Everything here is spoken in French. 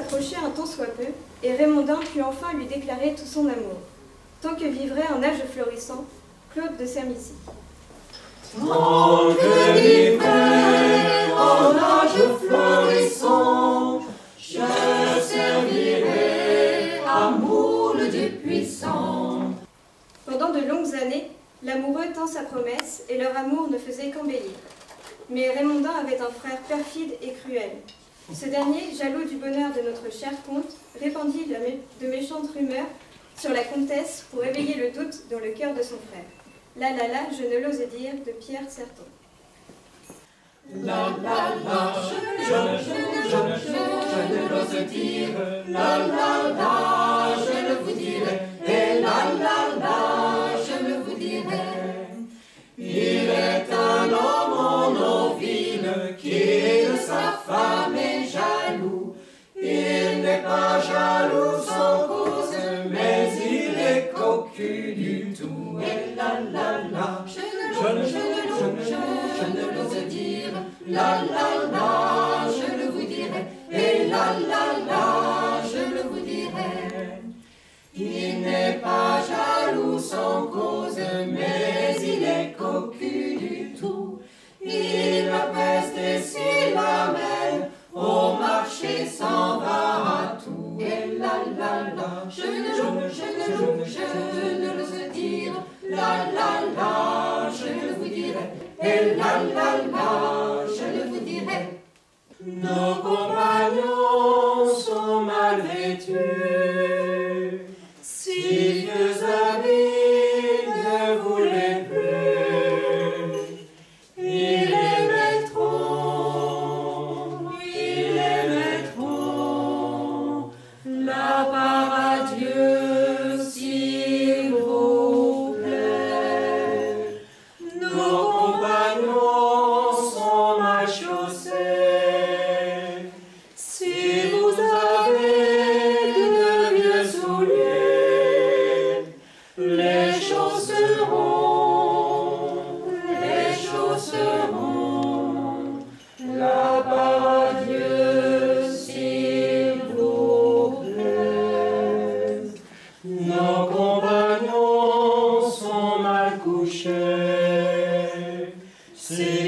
s'approchait un tant soit peu, et Raymondin put enfin lui déclarer tout son amour, tant que vivrait en âge florissant Claude de Sermicy. Tant que vivrait en âge florissant, je servirai amour le Dieu puissant. Pendant de longues années, l'amoureux tint sa promesse et leur amour ne faisait qu'embellir. Mais Raymondin avait un frère perfide et cruel. Ce dernier, jaloux du bonheur de notre cher comte, répandit de méchantes rumeurs sur la comtesse pour éveiller le doute dans le cœur de son frère. Là, je ne l'ose dire, de Pierre Certon. La, je ne l'ose dire, la, je le vous dirai, et la, je le vous dirai. Il est un homme en noville qui de sa femme est jaloux. Il n'est pas jaloux sans cause, mais il est cocu du tout. Et la, je ne l'ose dire, la, je le vous dirai, et la, je le vous dirai. Il n'est pas jaloux sans cause, mais il est cocu du tout. Il me pèse et s'il l'amène au marché s'en va à tout. Et la, je ne l'ose dire, la, je le vous dirai. Et la, je le vous dirai. Nos compagnons sont mal vêtus, si vieux amis ne voulaient plus. Ils les mettront là par adieu, s'il vous plaît. Nos compagnons sont mal chaussés. Si vous avez de vieux souliers, les chausseront là par Dieu, s'il vous plaît. Nos compagnons sont mal couchés.